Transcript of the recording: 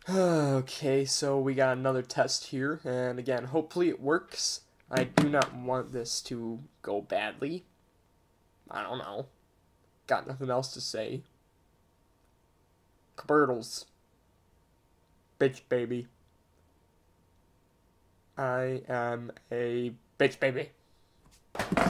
Okay, so we got another test here, and again, hopefully it works. I do not want this to go badly. I don't know. Got nothing else to say. Cabertles. Bitch baby. I am a bitch baby.